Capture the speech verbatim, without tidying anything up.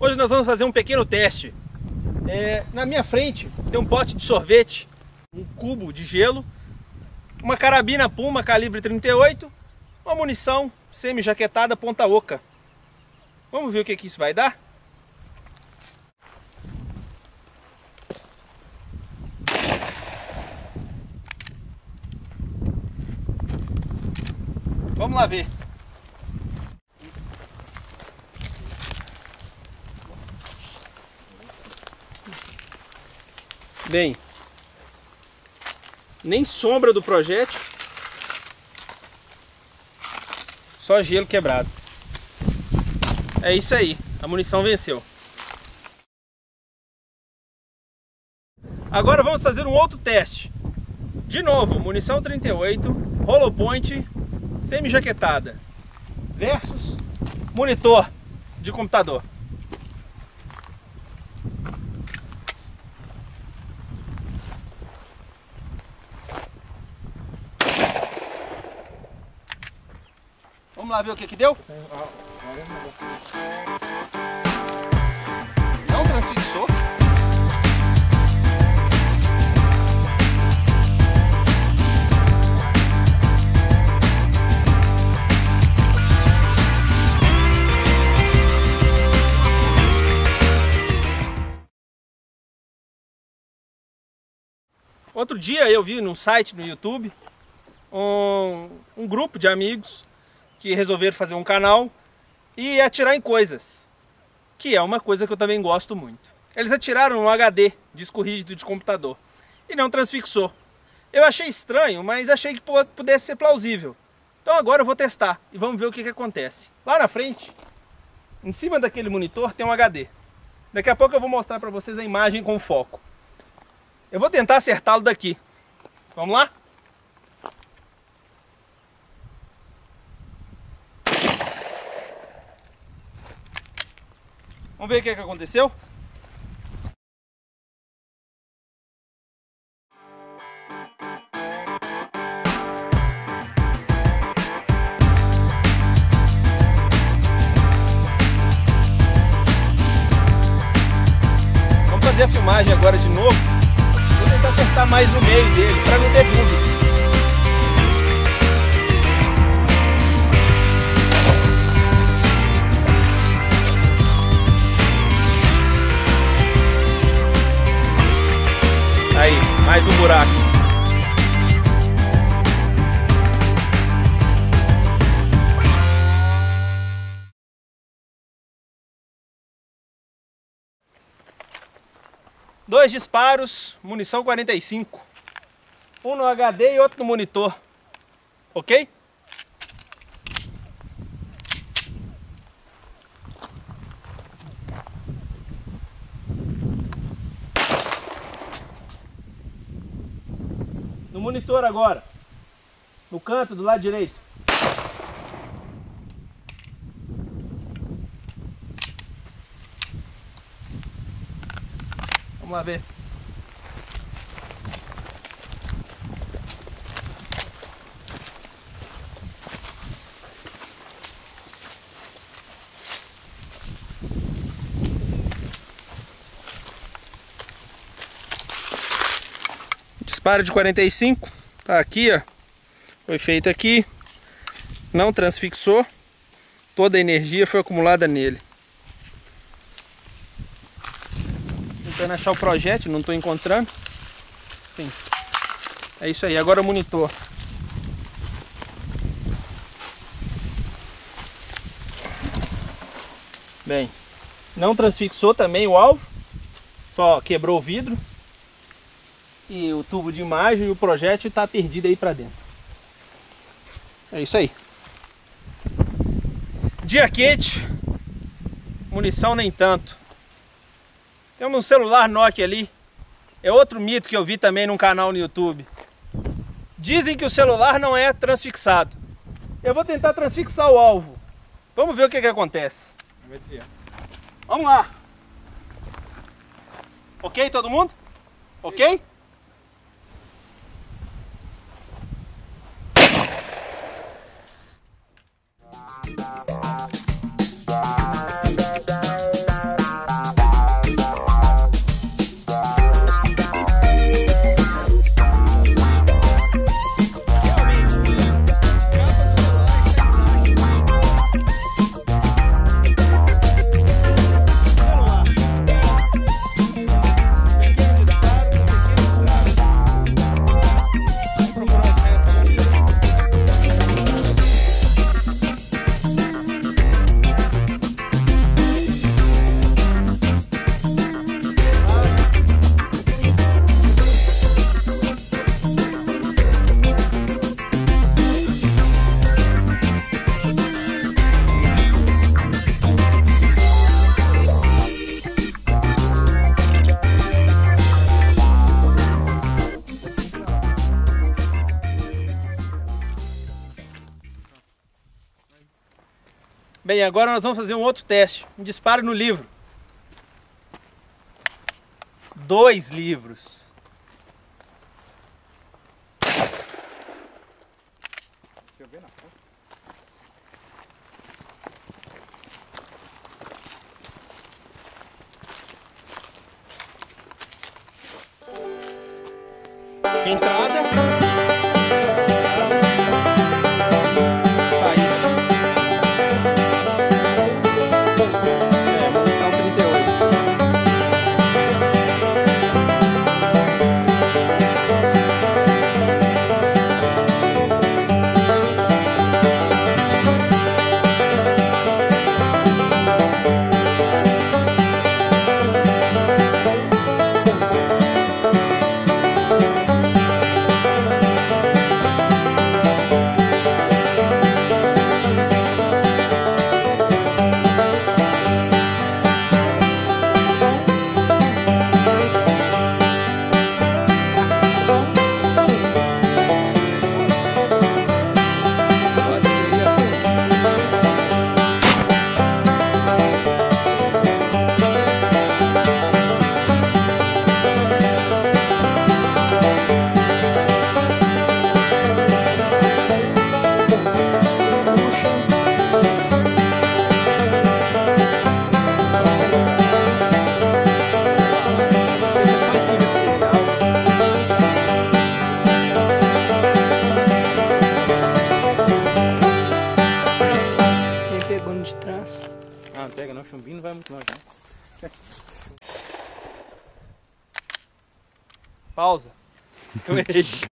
Hoje nós vamos fazer um pequeno teste. É, na minha frente tem um pote de sorvete, um cubo de gelo, uma carabina Puma calibre trinta e oito, uma munição semi-jaquetada ponta oca. Vamos ver o que, que isso vai dar? Vamos lá ver. Bem, nem sombra do projétil, só gelo quebrado. É isso aí, a munição venceu. Agora vamos fazer um outro teste. De novo, munição trinta e oito, hollow point, semi-jaquetada versus monitor de computador. Vamos lá ver o que que deu? Não transfixou. Outro dia eu vi num site no YouTube um, um grupo de amigos que resolveram fazer um canal e atirar em coisas, que é uma coisa que eu também gosto muito. Eles atiraram no H D, disco rígido de computador, e não transfixou. Eu achei estranho, mas achei que pudesse ser plausível. Então agora eu vou testar e vamos ver o que, que acontece. Lá na frente, em cima daquele monitor, tem um H D. Daqui a pouco eu vou mostrar para vocês a imagem com foco. Eu vou tentar acertá-lo daqui. Vamos lá? Vamos ver o que, que aconteceu? Vamos fazer a filmagem agora de novo. Vou tentar acertar mais no meio dele, para não ter dúvida. Aí, mais um buraco. Dois disparos, munição quarenta e cinco. Um no H D e outro no monitor. Ok? No monitor agora, no canto do lado direito. Vamos lá ver. Disparo de quarenta e cinco, tá aqui, ó, foi feito aqui, não transfixou, toda a energia foi acumulada nele. Tentando achar o projétil, não estou encontrando. Sim. É isso aí, agora o monitor. Bem, não transfixou também o alvo, só quebrou o vidro. E o tubo de imagem e o projétil está perdido aí para dentro. É isso aí. Dia quente, munição nem tanto. Temos um celular Nokia ali. É outro mito que eu vi também num canal no YouTube. Dizem que o celular não é transfixado. Eu vou tentar transfixar o alvo. Vamos ver o que, que acontece. Vamos lá. Ok, todo mundo? Ok? Bem, agora nós vamos fazer um outro teste. Um disparo no livro. Dois livros. Deixa eu ver na foto. Entrada. Saída. É, munição trinta e oito. De trás. Ah, não pega não, chumbinho não vai muito longe, né? Pausa. Eu errei.